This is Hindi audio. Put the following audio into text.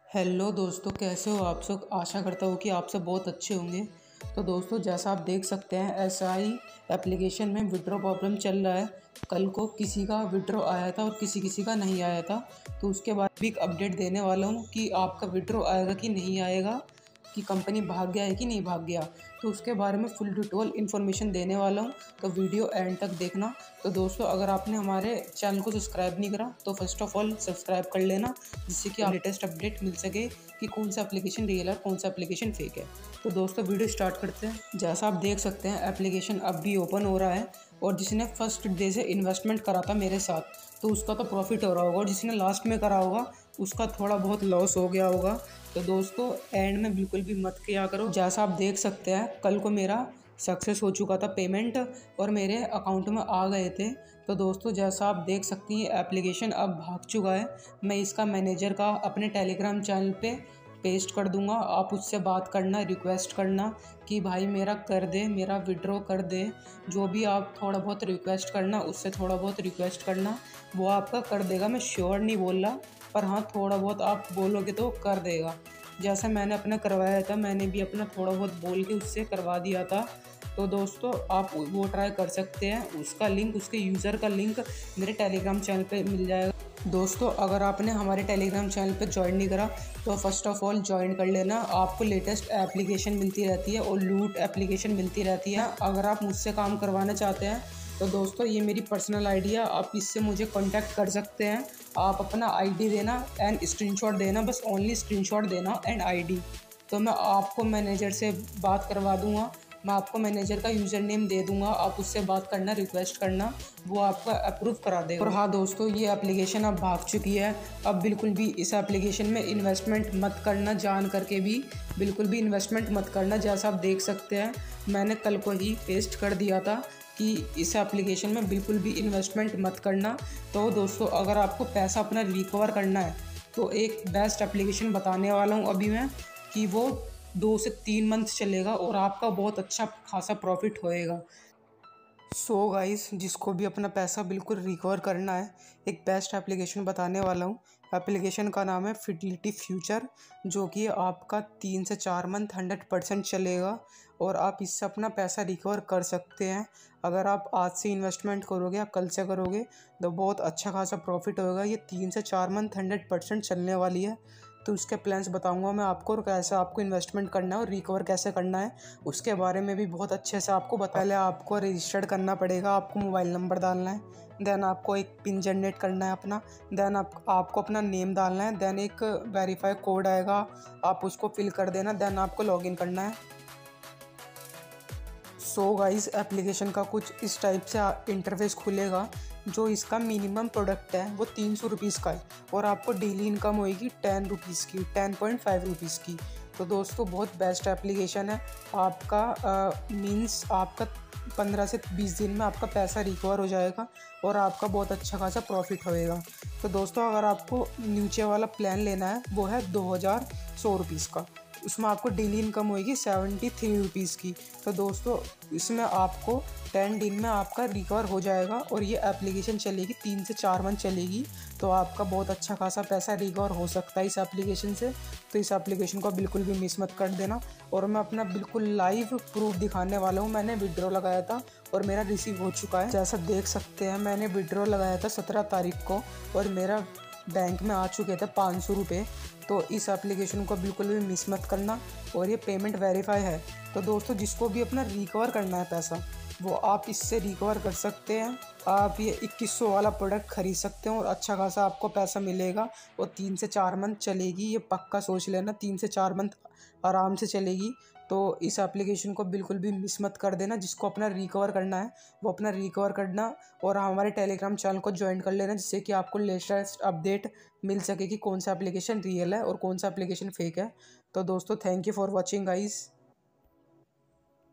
हेलो दोस्तों, कैसे हो आप सब। आशा करता हूँ कि आप सब बहुत अच्छे होंगे। तो दोस्तों, जैसा आप देख सकते हैं एसआई एप्लीकेशन में विड्रॉ प्रॉब्लम चल रहा है। कल को किसी का विड्रॉ आया था और किसी का नहीं आया था। तो उसके बाद भी एक अपडेट देने वाला हूँ कि आपका विड्रॉ आएगा कि नहीं आएगा, कि कंपनी भाग गया है कि नहीं भाग गया। तो उसके बारे में फुल डिटेल इन्फॉर्मेशन देने वाला हूँ, तो वीडियो एंड तक देखना। तो दोस्तों, अगर आपने हमारे चैनल को सब्सक्राइब नहीं करा तो फर्स्ट ऑफ ऑल सब्सक्राइब कर लेना, जिससे कि लेटेस्ट अपडेट मिल सके कि कौन सा एप्लीकेशन रियल है कौन सा एप्लीकेशन फेक है। तो दोस्तों, वीडियो स्टार्ट करते हैं। जैसा आप देख सकते हैं एप्लीकेशन अब भी ओपन हो रहा है, और जिसने फर्स्ट डे से इन्वेस्टमेंट करा था मेरे साथ, तो उसका तो प्रॉफिट हो रहा होगा, और जिसने लास्ट में करा होगा उसका थोड़ा बहुत लॉस हो गया होगा। तो दोस्तों, एंड में बिल्कुल भी मत किया करो। जैसा आप देख सकते हैं कल को मेरा सक्सेस हो चुका था पेमेंट, और मेरे अकाउंट में आ गए थे। तो दोस्तों, जैसा आप देख सकती हैं एप्लीकेशन अब भाग चुका है। मैं इसका मैनेजर का अपने टेलीग्राम चैनल पे पेस्ट कर दूंगा। आप उससे बात करना, रिक्वेस्ट करना कि भाई मेरा कर दे, मेरा विड्रॉ कर दे। जो भी आप थोड़ा बहुत रिक्वेस्ट करना, उससे थोड़ा बहुत रिक्वेस्ट करना, वो आपका कर देगा। मैं श्योर नहीं बोल रहा, पर हाँ थोड़ा बहुत आप बोलोगे तो कर देगा। जैसे मैंने अपना करवाया था, मैंने भी अपना थोड़ा बहुत बोल के उससे करवा दिया था। तो दोस्तों, आप वो ट्राई कर सकते हैं। उसका लिंक, उसके यूज़र का लिंक मेरे टेलीग्राम चैनल पे मिल जाएगा। दोस्तों, अगर आपने हमारे टेलीग्राम चैनल पे ज्वाइन नहीं करा तो फर्स्ट ऑफ ऑल ज्वाइन कर लेना। आपको लेटेस्ट एप्लीकेशन मिलती रहती है और लूट एप्लीकेशन मिलती रहती है। अगर आप मुझसे काम करवाना चाहते हैं तो दोस्तों, ये मेरी पर्सनल आईडी है, आप इससे मुझे कांटेक्ट कर सकते हैं। आप अपना आईडी देना एंड स्क्रीनशॉट देना, बस ओनली स्क्रीनशॉट देना एंड आईडी। तो मैं आपको मैनेजर से बात करवा दूंगा। मैं आपको मैनेजर का यूज़र नेम दे दूंगा, आप उससे बात करना, रिक्वेस्ट करना, वो आपका अप्रूव करा देगा। और हाँ दोस्तों, ये एप्लीकेशन अब भाग चुकी है। अब बिल्कुल भी इस एप्लीकेशन में इन्वेस्टमेंट मत करना, जान करके भी बिल्कुल भी इन्वेस्टमेंट मत करना। जैसा आप देख सकते हैं मैंने कल को ही पेस्ट कर दिया था कि इस एप्लीकेशन में बिल्कुल भी इन्वेस्टमेंट मत करना। तो दोस्तों, अगर आपको पैसा अपना रिकवर करना है तो एक बेस्ट एप्लीकेशन बताने वाला हूँ अभी मैं, कि वो 2 से 3 मंथ चलेगा और आपका बहुत अच्छा खासा प्रॉफिट होएगा। सो गाइस, जिसको भी अपना पैसा बिल्कुल रिकवर करना है, एक बेस्ट एप्लीकेशन बताने वाला हूँ। एप्लीकेशन का नाम है फिडिलिटी फ्यूचर, जो कि आपका 3 से 4 मंथ 100% चलेगा, और आप इससे अपना पैसा रिकवर कर सकते हैं। अगर आप आज से इन्वेस्टमेंट करोगे या कल से करोगे तो बहुत अच्छा खासा प्रॉफिट होगा। ये 3 से 4 मंथ 100% चलने वाली है। तो उसके प्लान्स बताऊंगा मैं आपको, और कैसे आपको इन्वेस्टमेंट करना है और रिकवर कैसे करना है उसके बारे में भी बहुत अच्छे से आपको बता। पहले आपको रजिस्टर्ड करना पड़ेगा, आपको मोबाइल नंबर डालना है, देन आपको एक पिन जनरेट करना है अपना, देन आपको अपना नेम डालना है, देन एक वेरीफाई कोड आएगा, आप उसको फिल कर देना, देन आपको लॉगिन करना है। सो गाइस, एप्लीकेशन का कुछ इस टाइप से इंटरफेस खुलेगा। जो इसका मिनिमम प्रोडक्ट है वो 300 रुपीज़ का है, और आपको डेली इनकम होएगी 10 रुपीज़ की, 10.5 रुपीज़ की। तो दोस्तों, बहुत बेस्ट एप्लीकेशन है। आपका मीन्स आपका 15 से 20 दिन में आपका पैसा रिकवर हो जाएगा, और आपका बहुत अच्छा खासा प्रॉफिट होएगा। तो दोस्तों, अगर आपको नीचे वाला प्लान लेना है वो है 2100 रुपीज़ का, उसमें आपको डेली इनकम होएगी 73 रुपीज़ की। तो दोस्तों, इसमें आपको 10 दिन में आपका रिकवर हो जाएगा, और ये एप्लीकेशन चलेगी 3 से 4 मंथ चलेगी। तो आपका बहुत अच्छा खासा पैसा रिकवर हो सकता है इस एप्लीकेशन से। तो इस एप्लीकेशन को बिल्कुल भी मिस मत कर देना। और मैं अपना बिल्कुल लाइव प्रूफ दिखाने वाला हूँ। मैंने विड्रॉ लगाया था और मेरा रिसीव हो चुका है। जैसा देख सकते हैं मैंने विड्रॉ लगाया था 17 तारीख को, और मेरा बैंक में आ चुके थे 500 रुपये। तो इस एप्लीकेशन को बिल्कुल भी मिस मत करना, और ये पेमेंट वेरीफाई है। तो दोस्तों, जिसको भी अपना रिकवर करना है पैसा, वो आप इससे रिकवर कर सकते हैं। आप ये 2100 वाला प्रोडक्ट खरीद सकते हैं और अच्छा खासा आपको पैसा मिलेगा, और 3 से 4 मंथ चलेगी। ये पक्का सोच लेना, 3 से 4 मंथ आराम से चलेगी। तो इस एप्लीकेशन को बिल्कुल भी मिस मत कर देना। जिसको अपना रिकवर करना है वो अपना रिकवर करना, और हमारे टेलीग्राम चैनल को ज्वाइन कर लेना, जिससे कि आपको लेटेस्ट अपडेट मिल सके कि कौन सा एप्लीकेशन रियल है और कौन सा एप्लीकेशन फेक है। तो दोस्तों, thank you for watching guys.